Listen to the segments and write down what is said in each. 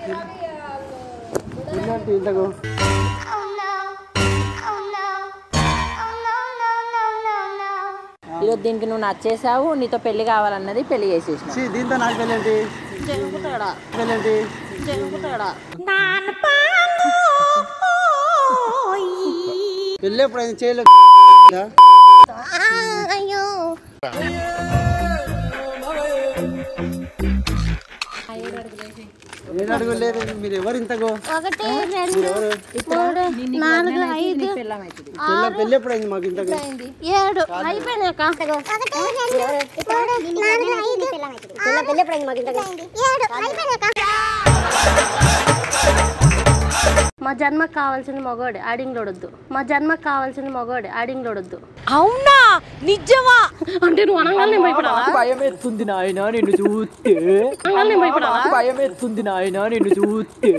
ఇంతకు ఈరోజు దీనికి నువ్వు నచ్చేసావు, నీతో పెళ్లి కావాలన్నది పెళ్లి చేసేసిన. దీంతో నాకు పెళ్ళేంటి పెళ్ళేంటి పెళ్ళి ఎప్పుడు చేయలేదు. ఏడు అడుగులు లేదు. మీరు ఎవరు ఇంతకు పెళ్ళి ఎప్పుడైంది మాకు ఇంతకు 7 అయిపోయినాక మా జన్మకు కావాల్సింది మగోడే ఆడింగ్లోడొద్దు. మా జన్మకు కావాల్సింది మగోడే ఆడింగ్లోడొద్దు. అవునా నిజమా? అంటే నువ్వు అనగానే భయపడాలా? భయం ఎత్తుంది నాయన నిన్ను చూస్తే. భయపడాలా? భయం ఎత్తుంది నాయన నిన్ను చూస్తే.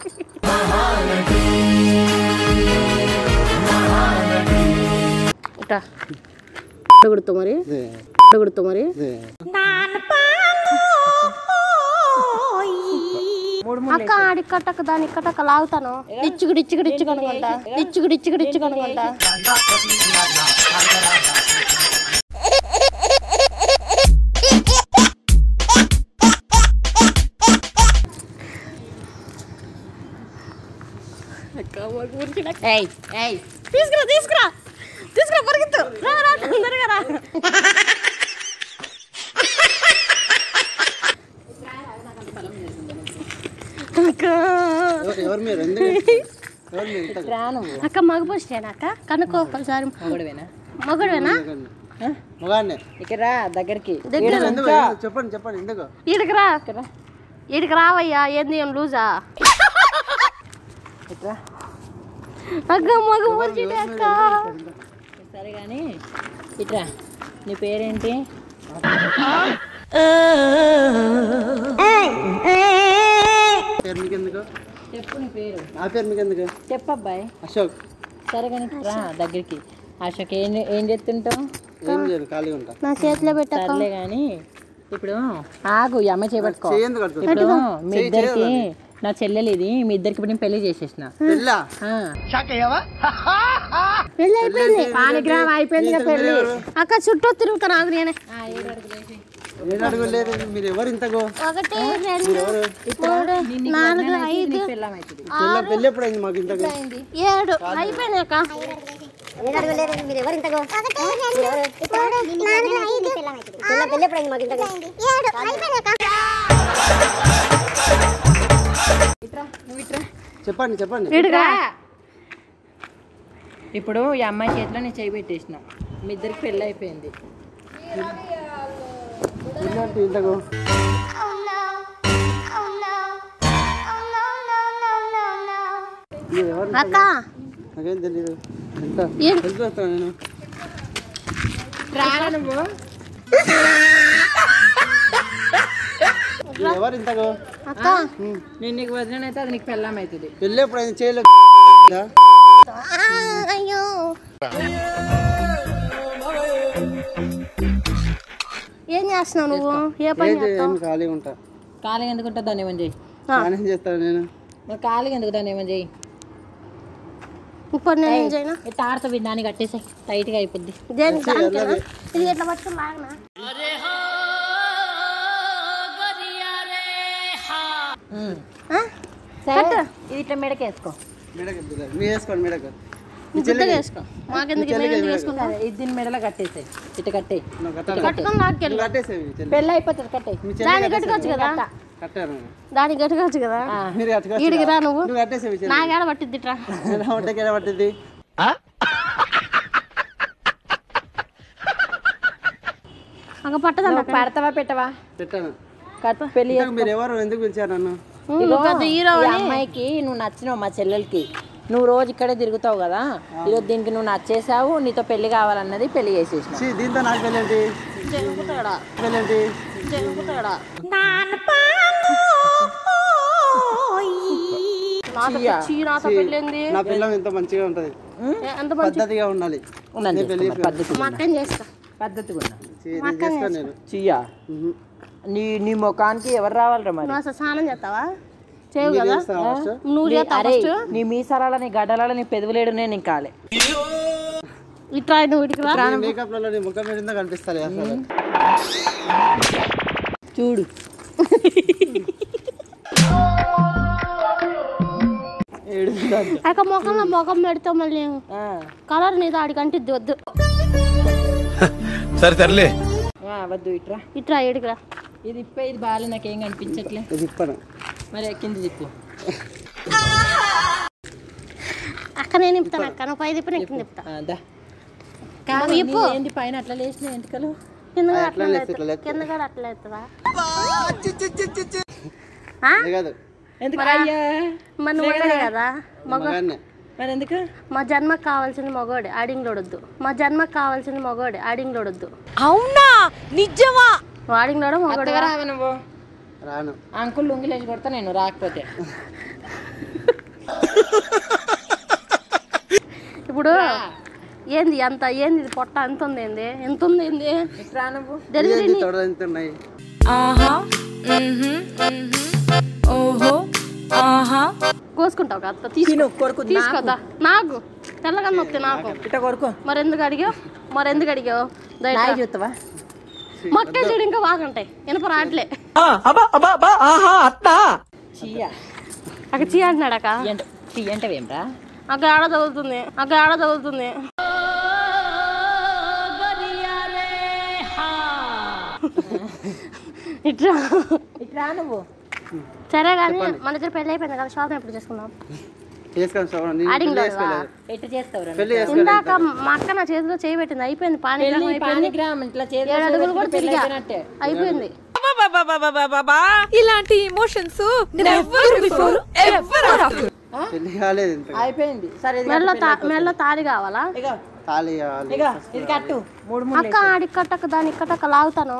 గుర్తు మరి గుర్తు మరి అక్క ఆడి కట్టక దాని కట్టక లాగుతాను. ఇచ్చుకు అనుకుంటా తీసుకురా పరిగెత్తు తొందరగా రా. అక్క మగ పోస్టేనా అక్క? కనుక్కో ఒకసారి. మగడవేనా? ఇక్కడ దగ్గరికి చెప్పండి ఎందుకు ఈడికి రావయ్యా. ఏంది ఏం లూజా? అక్క మగ పోస్టే అక్క. సరే కానీ ఇట్రా, నీ పేరేంటి? చెప్పు నీ పేరు. నా పేరు మీకెందుకు? చెప్పబ్బాయి. అశోక్. సరే కానీ రా దగ్గరికి. అశోక్ ఏం చేస్తుంటావు? ఏం చేయను, ఖాళీగా ఉంటా. నా చేతిలో పెట్ట. సర్లే కానీ ఇప్పుడు ఆగు, ఈ అమ్మాయి చేపట్టుకో. ఇప్పుడు మీ ఇద్దరికి నా చెల్లెలు ఇది, మీ ఇద్దరికి ఇప్పుడు నేను పెళ్లి చేసేసిన. పెళ్లి అయిపోయింది, పానిగ్రామ్ అయిపోయింది పెళ్లి. అక్క చుట్టూ తిరుగుతాను ఆగు నేనే. 7 అడుగులు లేదు. మీరు ఎవరు ఇంతకు 1 2 3 4 5 పెళ్ళి ఎప్పుడైంది మాకు ఇంతకు 7 అయిపోయినాక. 7 అడుగులు లేదు. మీరు ఎవరు ఇంతకు పెళ్ళి ఎప్పుడైంది మాకు ఇంతకు 7 అయిపోయినాక. చెప్పండి ఇప్పుడు ఈ అమ్మాయి చేతిలో నేను చేయి పెట్టేసిన, మీ ఇద్దరికి పెళ్ళి అయిపోయింది. ఇంతకు అక్క నాకేం తెలీదు. ఎంత నేను ఎవరు ఇంతకు అక్క నేను నీకు వదిలినైతే అది నీకు పెళ్ళం అవుతుంది. పెళ్ళి ఎప్పుడైంది చేయలేదు. అయ్యో ఏం చేస్తున్నావు నువ్వు? ఏ పని చేస్తావు? ఖాళీగా ఉంటా. ఖాళీగా ఎందుకు ఉంటుంది? దాన్ని ఏమని చేయి. ఏం చేస్తాను నేను? ఖాళీగా ఎందుకు దాన్ని ఏమని చేయి. ఇప్పుడు నేను ఏం చేయను? తాడుతో దాన్ని కట్టేసాయి, టైట్గా అయిపోద్ది. ఇది ఎట్లా పట్టుకుని లాగనా? ఇది ఇట్లా మెడకేసుకో. దీని మెడలో కట్టేసాయి. ఇట్లా కట్టే పెళ్ళి అయిపోతుంది. కట్టే దాన్ని కట్టుకోవచ్చు కదా. దాన్ని కట్టుకోవచ్చు కదా. ఈడికి రా నువ్వు. నాకేడ పట్టిద్ది ఇట్లా పట్టింది. అక్క పట్టదా? పడతావా పెట్టవా? పెట్టాను. పెళ్లి మీరు ఎవరు? ఎందుకు పిలిచారు నన్ను? అమ్మాయికి నువ్వు నచ్చినావు, మా చెల్లెలకి. నువ్వు రోజు ఇక్కడే తిరుగుతావు కదా, ఈరోజు దీనికి నువ్వు నచ్చేసావు, నీతో పెళ్లి కావాలన్నది పెళ్లి చేసేసిన. దీంతో నాకు పెళ్ళేంటి పెళ్ళేంటి నా పిల్లం ఎంత మంచిగా ఉంటది, పద్ధతిగా ఉండాలి. నీ ముఖానికి ఎవరు రావాలరా మరి? స్నానం చేస్తావా? చేయవు కదా నువ్వు అరే నీ మీసాల నీ గడ్డల నీ పెదవులేడు నేను ఇంకాలే ఇట్రా నువ్వు ఇటుకు రా మేకప్ లలో నీ ముఖం నిండా కనిపిస్తలే అసలు చూడు అక్క ముఖంలో ముఖం పెడతావు మళ్ళీ కలర్ నీది ఆడికి అంటిద్ది వద్దు సరే సర్లే వద్దు ఇట్రా ఇట్రా ఏడుకురా ఇది ఇప్పే ఇది బాగాలే నాకేం కనిపించట్లే ఇది ఇప్పను మరి కింద తిప్పు అక్క నేను ఇప్పుతాను అక్క నువ్వు పై తిప్పి నేను కింద తిప్పుతా ఏంది పైన అట్లా లేచిన ఎంటికలు కింద కూడా అట్లా అవుతుందా ఎందుకు మన మగడే కదా మరి ఎందుకు మా జన్మకు కావాల్సింది మగోడే ఆడింగ్లోడొద్దు మా జన్మకు కావాల్సింది మగోడే ఆడింగ్లోడొద్దు అవునా నిజమా ఆడింగ్లోడ మగోడు రావు నువ్వు రాను అంకుల్ లుంగిలేసి కొడతా నేను రాకపోతే ఇప్పుడు ఏంది అంత ఏంది ఇది పొట్ట ఎంత ఉంది ఏంది ఎంత ఉంది ఏంది రా నువ్వు డెలివరీ కోసుకుంటావు కదా తీసుకోదా నాకు తెల్లగా నొప్పి నాకు కొడుకు మరి ఎందుకు అడిగావు చూస్తావా మొక్కలు చూడు ఇంకా బాగుంటాయి ఇనప రాట్లే అక్కడ చీ అంటున్నాడు అక్క చీ అంటే ఏమ్రా అక్కడ ఆడ తగులుతుంది ఇట్రా ఇట్రా నువ్వు సరే కానీ మన దగ్గర పెళ్ళి అయిపోయింది కదా షాప్ ఎప్పుడు చేసుకుందాం ఇందాక మా అక్క నా చేతిలో చేయి పెట్టింది అయిపోయింది అడుగులు కూడా తిరిగా అయిపోయింది ఇలాంటి ఎమోషన్స్ అయిపోయింది సరే మెల్లో తాళి కావాలా అక్క ఆడికి కట్టక దానికి కట్టక లాగుతాను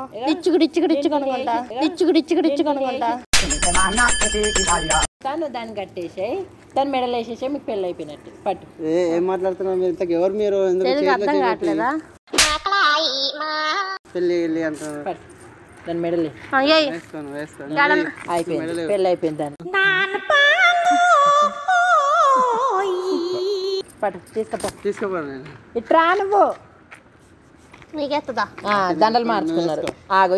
ఇచ్చుకుడుచ్చుకుడుచ్చుకనుకుంటా దాన్ని కట్టేసాయి దాన్ని మెడలు వేసేసాయి మీకు పెళ్ళి అయిపోయినట్టు పట్టు ఏం మాట్లాడుతున్నారు ఎవరు మీరు అర్థం కావట్లేదా పెళ్ళి అంటున్నారు దాని మెడలు అయిపోయింది పెళ్ళి అయిపోయింది దాన్ని పట్టు తీసుకోపో ఇట్రా నువ్వు నీకెత్తదా దండలు మార్చుకున్నారు ఆగో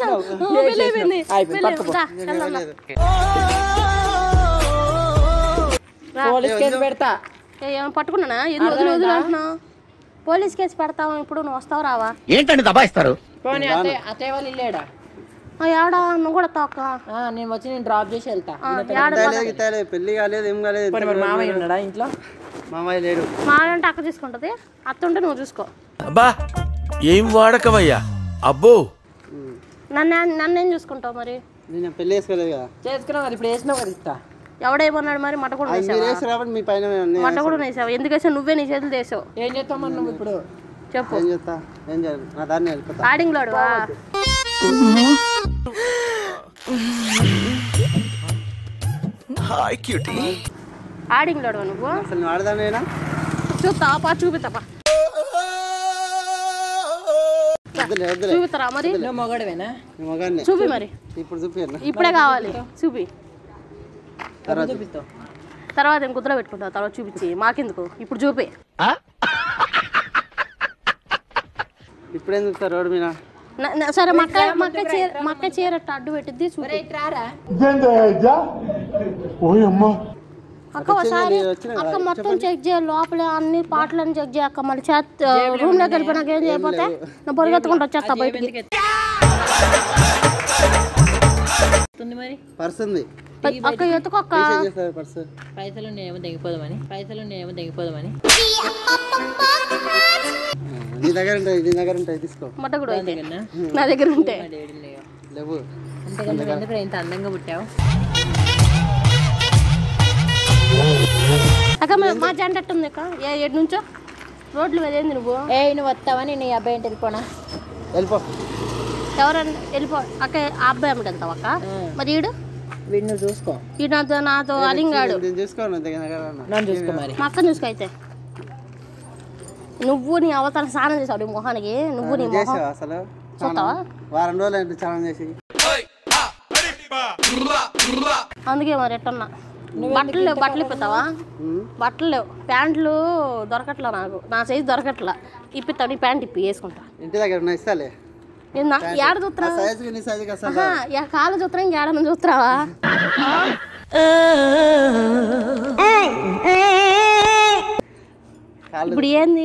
పోలీస్ కేసు పెడతా పట్టుకున్నానా ఎందుకు వదిలేస్తున్నావు పోలీస్ కేసు పెడతావు ఇప్పుడు నువ్వు వస్తావు రావా ఏంటండి దబాయిస్తారు పోనీ అత్తయ్య వాళ్ళు ఇల్లేడా ఏడా నువ్వు కూడా తోక నేను వచ్చి నేను డ్రాప్ చేసి వెళ్తా పెళ్లి కాలేదు ఏం కాలేదు మామయ్య ఉన్నాడా ఇంట్లో మామయ్య లేడు మామయ్య అంటే అక్క చూసుకుంటది అత్త ఉంటే నువ్వు చూసుకో అబ్బా ఏం వాడకమయ్యా అబ్బో నన్నేం చూసుకుంటావు మరి నేను పెళ్లి చేసుకోలేదు కదా చేసుకున్నావు మరి ఇప్పుడు వేసినావు కదా ఇస్తా ఎవడేమన్నాడు మరి మట కూడా మీ పైన మట కూడా వేసావు ఎందుకు వేసావు నువ్వే నీ చేతులు వేసావు ఏం చేస్తావు మరి నువ్వు ఇప్పుడు చెప్పు ఏం చేస్తా ఏం చేయాలి నా దాన్ని వెళ్ళిపోతా ఆడింగ్ లోడు ఆడింగ్ లోడు నువ్వు అసలు నువ్వు ఆడదానేనా చూస్తావా చూపిస్తావా చూపిస్తారా మరి మొగడవేనా చూపి మరి ఇప్పుడు చూపి ఇప్పుడే కావాలి చూపి చూపిస్తావు తర్వాత ఏం కుదుర పెట్టుకుంటావు తర్వాత చూపించి మాకెందుకు ఇప్పుడు చూపి ఇప్పుడేం చూస్తారు రోడ్డు మీద సరే మక్క చీరట్టు అడ్డు పెట్టిద్ది చూపి అక్క ఒకసారి అక్క మొత్తం చెక్ చేయాలి లోపల అన్ని పాటలను చెక్ చేయక్క మళ్ళీ రూమ్ లోకి వెళ్ళిపోయి నాకు ఏం చేయకపోతే నా పరిగెత్తుకుంటూ వచ్చేస్తా బయటికి పర్స్ ఉంది అక్క ఎత్తుకోక్క పైసలు ఏమో తెగిపోదామని నీ దగ్గర ఉంటాయి తీసుకో మొట్ట కూడా అయితే నా దగ్గర ఉంటాయి లేవు అంతేగా ఎందుకు ఇంత అందంగా పుట్టావు అక్క మా జంట ఉంది అక్క ఏడు నుంచో రోడ్లు వెళ్ళేంది నువ్వు నువ్వు వస్తావని నీ అబ్బాయి ఏంటి వెళ్ళిపో ఎవరన్నా వెళ్ళిపో అక్క ఆ అబ్బాయి అమ్మటి వెళ్తావు అక్క మరి వీడిని చూసుకో ఈ నాతో అలింగాడు నన్ను చూసుకో మరి మా అక్కని చూసుకో అయితే నువ్వు నీ అవతల స్నానం చేసావు నీ మొహానికి నువ్వు నీ మొహం అసలు చూస్తావా వారం రోజులు స్నానం చేసి అందుకే మరి ఎట్టన్నా బట్టలు ఇప్పుతావా? బట్టలు లేవు, ప్యాంట్లు దొరకట్లా నాకు, నా సైజు దొరకట్లా. ఇప్పిస్తావు, నీ ప్యాంట్ ఇప్పి వేసుకుంటా. ఇంటి దగ్గర ఇస్తాలే. ఏడ చూస్తున్నా కాలు చూస్తున్నా, ఇంకేడన్నా చూస్తున్నావా? ఇప్పుడు ఏంది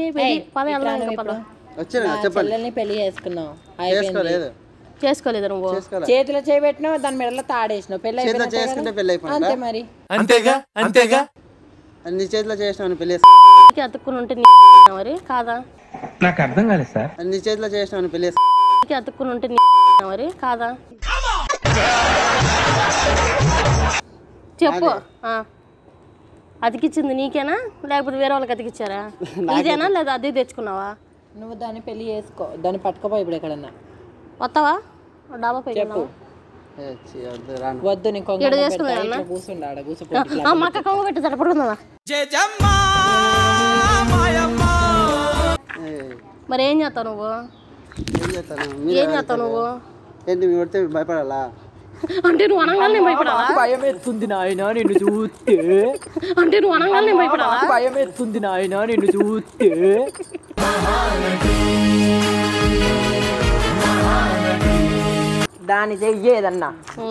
చెల్లెల్ని పెళ్లి చేసుకున్నావు, చేసుకోలేదు నువ్వు? చేతిలో చేయబెట్టినావు, దాని మెడలో తాడేసినావు, పెళ్లి అంతే మరి. అంతేగా అంతేగా నీ చేతిలో చేసినావు పెళ్లి అతుక్కుని ఉంటే మరి కాదా? నాకు అర్థం కాలేదు సార్. నీ చేతిలో చేసినావు పెళ్లి అతుక్కుని ఉంటే మరి కాదా? చెప్పు. అతికిచ్చింది నీకేనా లేకపోతే వేరే వాళ్ళకి అతికిచ్చారా? ఇదేనా లేదా అద్దె తెచ్చుకున్నావా? నువ్వు దాన్ని పెళ్లి చేసుకో, దాన్ని పట్టుకోపో ఇప్పుడు ఎక్కడన్నా. వస్తావా డాబా పై? వద్దు, నీ మా అక్క కొంగ పెట్టి సరిపడుతుందా? మరి ఏం చేస్తావు నువ్వు? ఏం చేస్తావు నువ్వు? ఏంటి మీ కొడితే భయపడాలా? అంటే నువ్వు అనగానే భయపడాలా? భయం ఎత్తుంది నాయన నిన్ను చూస్తే. అంటే నువ్వు అనగానే భయపడాలా? భయం ఎత్తుంది నాయన నిన్ను చూస్తే. దాని చెయ్యేదన్నా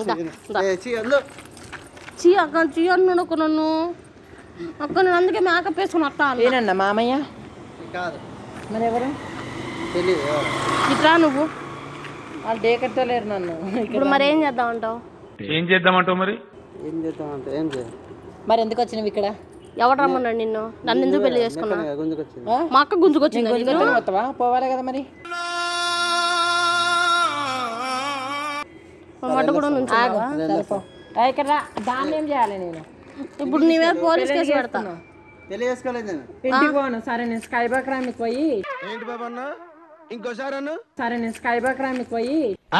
చీ అక్క, చీ అన్నాడు ఒక నన్ను. అక్క నేను అందుకే మేకప్ వేసుకుని వస్తా. ఏనన్నా మామయ్య? మరి ఎవరు? ఇట్లా నువ్వు వాళ్ళు డేకర్తో లేరు నన్ను. ఇప్పుడు మరి ఏం చేద్దామంటావు? ఏం చేద్దామంటావు? మరి ఏం చేద్దామంటే ఏం చేయాలి? మరి ఎందుకు వచ్చినావు ఇక్కడ? ఎవరు రమ్మన్నాడు నిన్ను? నన్ను ఎందుకు పెళ్లి చేసుకున్నా? మా అక్క గుంజుకొచ్చింది. వస్తావా? పోవాలి కదా మరి. మడ్డ కూడా నుంచి ఇక్కడ దాన్ని ఏం చేయాలి నేను? ఇప్పుడు నీవే పోలీస్ కేసు పెడతాను. పెళ్లి చేసుకోలేదు ఇంటికి పోను. సరే నేను స్కై బాక్ రామికి పోయి. ఏంటి బాబా అన్న ఇంకోసారి అన్న? సరే నేను స్కై బాక్ రామికి పోయి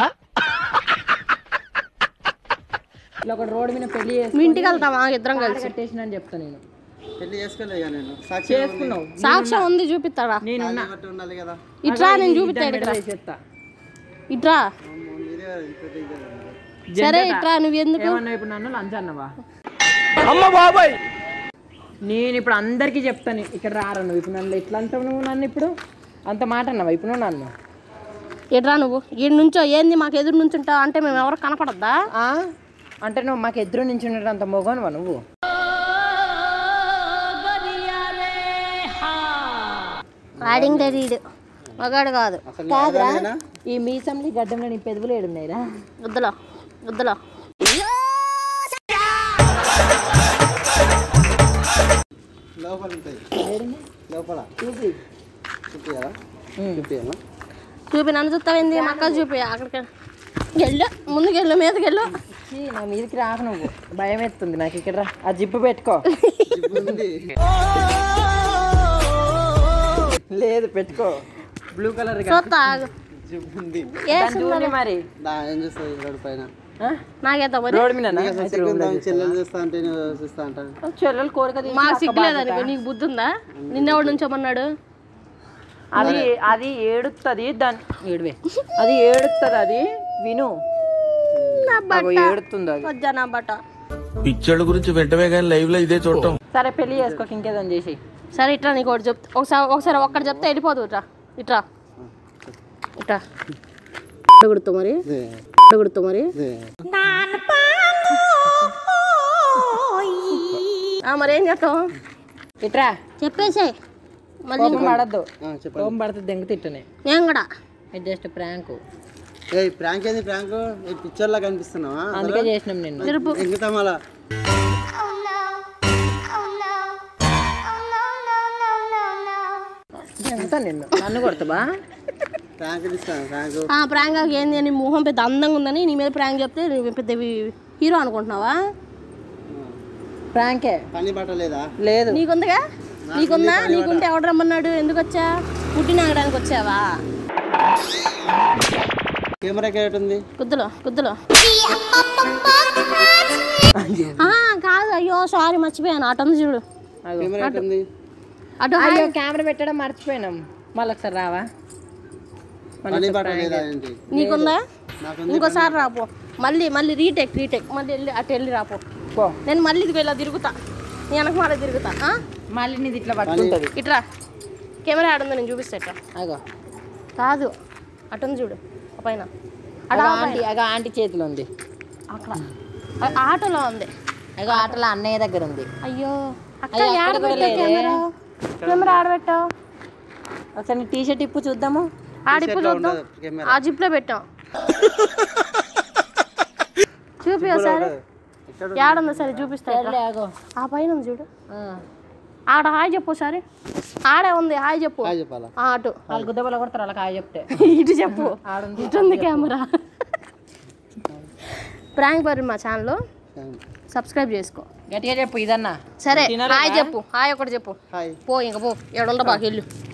ఇలా ఒక రోడ్డు మీద పెళ్లి చేసి మీ ఇంటికి వెళ్తామా ఇద్దరం కలిసి? కట్టేసిన అని చెప్తా నేను. పెళ్లి చేసుకోలేదు నేను. చేసుకున్నావు, సాక్ష్యం ఉంది చూపిస్తాడా? నేను ఉండాలి కదా. ఇట్రా నేను చూపిస్తాడు. చెప్తా ఇట్రా. సరే ఇట్రా. నువ్వు ఎందుకు ఏమన్నావు ఇప్పుడు? నన్ను లంచ్ అన్నవా? అమ్మ బాబాయ్, నేను ఇప్పుడు అందరికీ చెప్తాను ఇక్కడ రారా నువ్వు. ఇప్పుడు నన్ను ఎట్లా అంటావు నువ్వు? నన్ను ఇప్పుడు అంత మాట అన్నావా ఇప్పుడు నువ్వు నన్ను? ఎట్రా నువ్వు ఈ నుంచో ఏంది మాకు ఎదురు నుంచి ఉంటావు అంటే మేము ఎవరు కనపడద్దా? అంటే నువ్వు మాకు ఎదురు నుంచి ఉండేటంత మొగనువా నువ్వు? ఆడింగ్ రీడ్ మగాడు కాదు. కాదురా, ఈ మీసంలో గడ్డంలో నీ పెదవులు ఏడున్నాయిరా? వద్దులో వద్దులో. చూపి నన్ను చూస్తావేంది? మక్క చూపి అక్కడికి వెళ్ళు, ముందుకు వెళ్ళు, మీదకి వెళ్ళు. నా మీదకి రాకు నువ్వు, భయం ఎత్తుంది నాకు. ఇక్కడ రా, ఆ జిప్పు పెట్టుకో. లేదు పెట్టుకో, బ్లూ కలర్ చూస్తా మరి. నాకేత చెల్లెలు కోరిక మాకు సిగ్గులేదనుకో. నీకు బుద్ధి ఉందా? నిన్నెవడు నుంచోమన్నాడు? అది అది ఏడుస్తుంది, దాన్ని ఏడువే, అది ఏడుస్తుంది, అది విను. ఏడుతుంది అది. వద్దా నా బట్ట. పిచ్చోళ్ళ గురించి వెంటనే కానీ లైవ్ లో ఇదే చూడటం. సరే పెళ్లి చేసుకోక ఇంకేదని చేసి. సరే ఇట్లా నీకు ఒకటి చెప్తా. ఒకసారి ఒక్కటి చెప్తే వెళ్ళిపోదు. ఇట్రా ఇట్రా ఇట్రా. గుర్తు మరి గుర్తు మరి మరేం చెప్తావు? ఇట్రా చెప్పేసే. మళ్ళీ పడద్దు, కోపం పడుతుంది, దెంగ తిట్టనే. నేను కూడా జస్ట్ ప్రాంక్. ప్రాంక్ ఏంది? ప్రాంక్ పిక్చర్ లా కనిపిస్తున్నావా? అందుకే చేసినాం నిన్ను. ఎక్కుతాం అలా. నిన్ను నన్ను కొడతావా? ప్రాంక్ ఏంది అని మొహం పెద్ద అందంగా ఉందని నీ మీద ప్రాంక్ చెప్తే నువ్వు పెద్ద హీరో అనుకుంటున్నావా? ప్రాంకే. పని పట్టలేదా? లేదు. నీకుందిగా? నీకుందా? నీకుంటే ఎవడు రమ్మన్నాడు? ఎందుకు వచ్చా? పుట్టిన ఆగడానికి వచ్చావా? కెమెరా కేట్ ఉంది కుద్దులో కుద్దులో. కాదు, అయ్యో సారీ మర్చిపోయాను. అటు ఉంది చూడు. అటు కెమెరా పెట్టడం మర్చిపోయినాం. మళ్ళీ ఒకసారి రావా? నీకుందా? ఇంకోసారి రాపో. మళ్ళీ రీటెక్ మళ్ళీ వెళ్ళి అటు వెళ్ళి రాపో. పో నేను మళ్ళీ ఇది ఇలా తిరుగుతా నీ వెనక మాట తిరుగుతా మళ్ళీ నీది ఇట్లా పట్టుకుంటుంది ఇట్రా కెమెరా ఆడుందో నేను చూపిస్తా ఇట్లా అగో కాదు అటుంది చూడు ఆ పైన అగో ఆంటీ చేతిలో ఉంది అక్కడ ఆటోలో ఉంది అగో ఆటలో అన్నయ్య దగ్గర ఉంది అయ్యో అక్క కెమెరా ఆడబెట్టావు ఒకసారి నీ టీషర్ట్ ఇప్పు చూద్దాము ఆడిప్పు చూద్దాం ఆ జిప్లో పెట్టాం చూపి ఒకసారి ఏడుందో సరే చూపిస్తా ఆ పైన ఉంది చూడు ఆడ హాయ్ చెప్పు ఒకసారి ఆడే ఉంది హాయ్ చెప్పు అటు వాళ్ళు గుద్దబల కొడతారు వాళ్ళకి హాయ్ చెప్తే ఇటు చెప్పు ఇటు ఉంది కెమెరా ప్రాంక్ పరి మా ఛానల్లో సబ్స్క్రైబ్ చేసుకో గట్టిగా చెప్పు ఇదన్నా సరే హాయ్ చెప్పు హాయ్ ఒకటి చెప్పు పో ఇంకా పో ఏడుండ బాగా వెళ్ళు